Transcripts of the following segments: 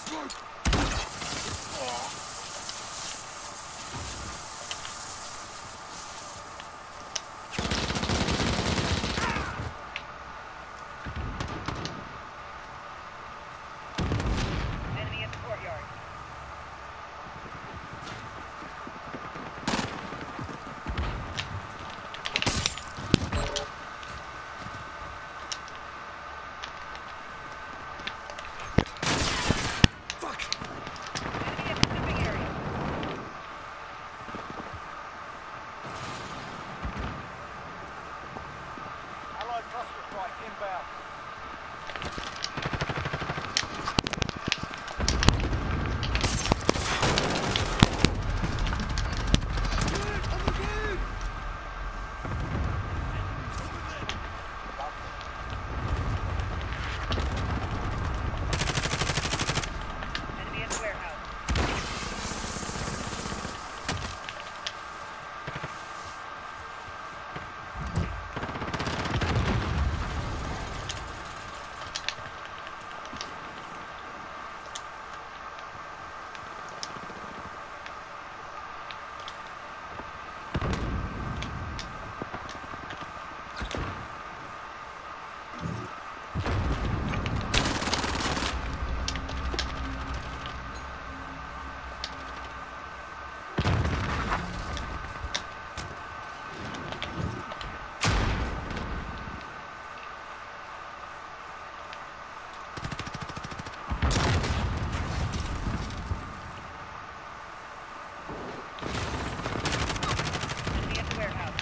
smoke! Enemy in the courtyard. Enemy in the shipping area. Allied cluster strike inbound. Enemy in the warehouse. Enemy in the warehouse.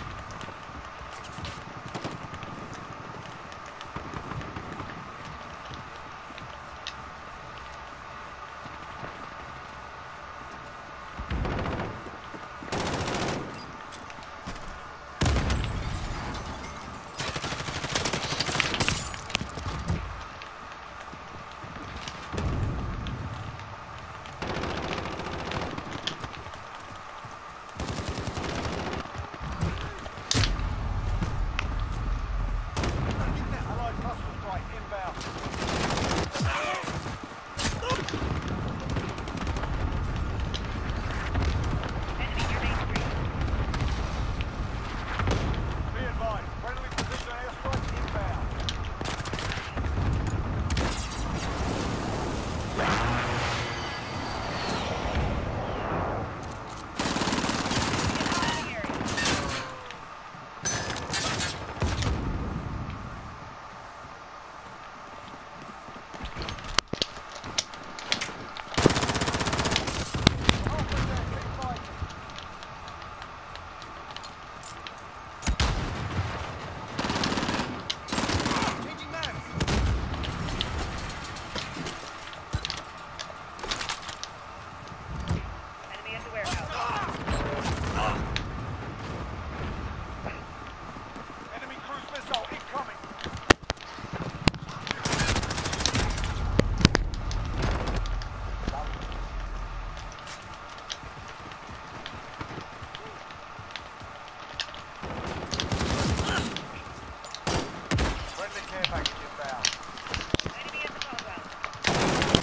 Allied cluster strike inbound. Enemy near Main Street. Be advised, friendly precision airstrike inbound. Shipping area. Enemy in the warehouse. Enemy cruise missile incoming. Friendly care package inbound. Enemy in the compound.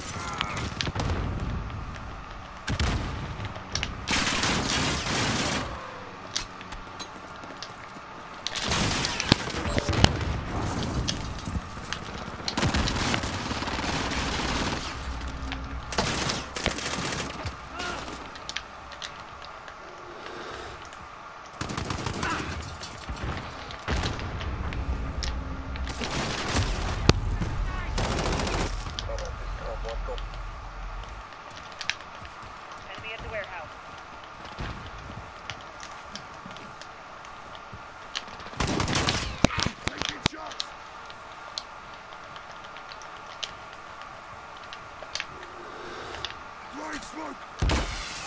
Enemy at the warehouse. Taking shots! Throwing smoke!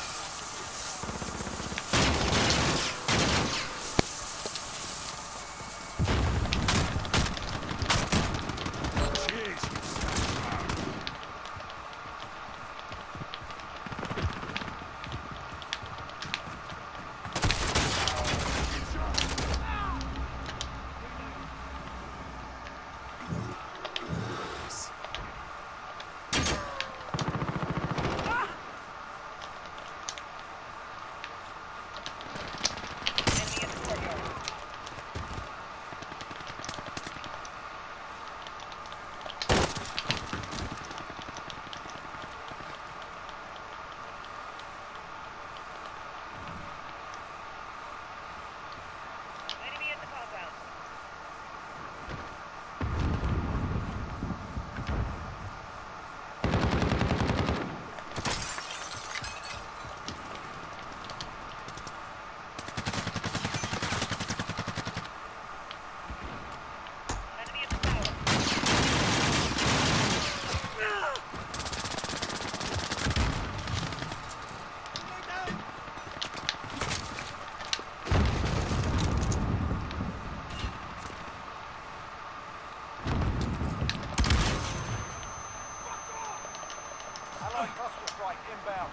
Cheers, you son. airstrike inbound.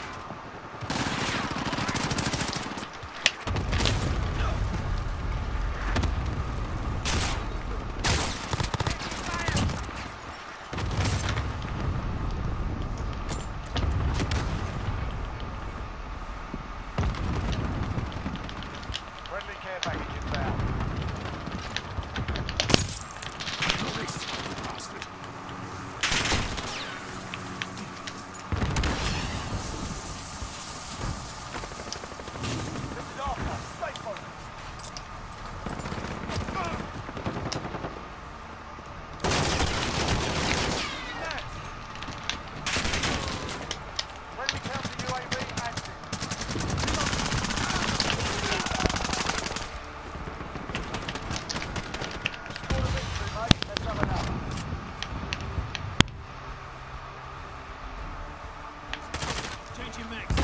Friendly care package inbound. Release, bastard. This is Alpha. Stay focused. Friendly counter UAV active. Score a victory, mate. Let's have another. Changing mags.